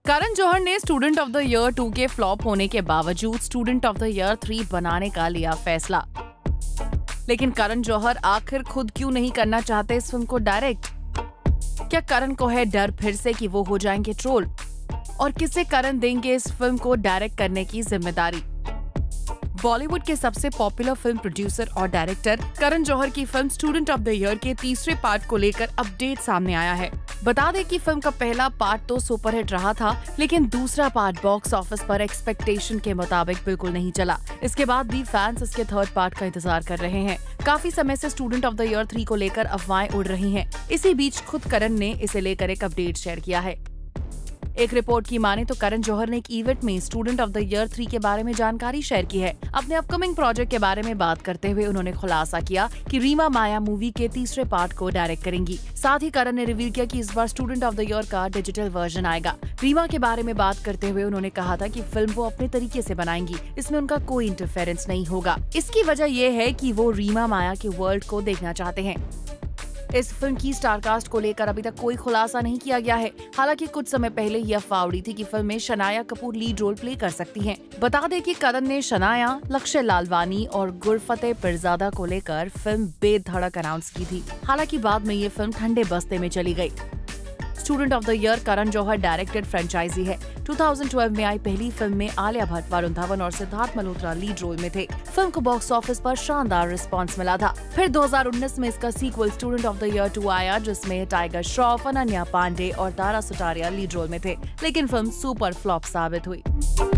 करण जौहर ने student of the year 2 के flop होने के बावजूद स्टूडेंट ऑफ द ईयर 3 बनाने का लिया फैसला। लेकिन करण जौहर आखिर खुद क्यों नहीं करना चाहते इस फिल्म को डायरेक्ट? क्या करण को है डर फिर से कि वो हो जाएंगे ट्रोल? और किसे करण देंगे इस फिल्म को डायरेक्ट करने की जिम्मेदारी? बॉलीवुड के सबसे पॉपुलर फिल्म प्रोड्यूसर और डायरेक्टर करण जौहर की film student of the year के तीसरे पार्ट को लेकर अपडेट सामने आया है। बता दें कि फिल्म का पहला पार्ट तो सुपरहिट रहा था, लेकिन दूसरा पार्ट बॉक्स ऑफिस पर एक्सपेक्टेशन के मुताबिक बिल्कुल नहीं चला। इसके बाद भी फैंस इसके थर्ड पार्ट का इंतजार कर रहे हैं। काफी समय से स्टूडेंट ऑफ द ईयर 3 को लेकर अफवाहें उड़ रही हैं। इसी बीच खुद करण ने इसे लेकर एक अपडेट शेयर किया है। एक रिपोर्ट की माने तो करण जौहर ने एक इवेंट में स्टूडेंट ऑफ द ईयर 3 के बारे में जानकारी शेयर की है। अपने अपकमिंग प्रोजेक्ट के बारे में बात करते हुए उन्होंने खुलासा किया कि रीमा माया मूवी के तीसरे पार्ट को डायरेक्ट करेंगी। साथ ही करण ने रिवील किया कि इस बार स्टूडेंट ऑफ द ईयर का डिजिटल वर्जन आएगा। रीमा के बारे में बात करते हुए उन्होंने कहा था कि फिल्म वो अपने तरीके से बनाएंगी, इसमें उनका कोई इंटरफेरेंस नहीं होगा। इसकी वजह यह है कि वो रीमा माया के वर्ल्ड को देखना चाहते हैं। इस फिल्म की स्टारकास्ट को लेकर अभी तक कोई खुलासा नहीं किया गया है। हालांकि कुछ समय पहले यह अफवाह उड़ी थी कि फिल्म में Shanaya Kapoor lead role play कर सकती हैं। बता दें कि करण ने शनाया, लक्ष्य लालवानी और गुरफतेह पिरजादा को लेकर फिल्म बेधड़क अनाउंस की थी। हालांकि बाद में ये फिल्म ठंडे बस्ते में चली गई। Student of the year Karan Johar directed franchise है। 2012 में आई पहली फिल्म में आलिया भट्ट, वरुण धवन और सिद्धार्थ मल्होत्रा लीड रोल में थे। फिल्म को बॉक्स ऑफिस पर शानदार रिस्पांस मिला था। फिर 2019 में इसका sequel student of the year 2 आया, जिसमें टाइगर श्रॉफ, अनन्या पांडे और तारा सुतारिया लीड रोल में थे। लेकिन फिल्म सुपर फ्लॉप साबित हुई।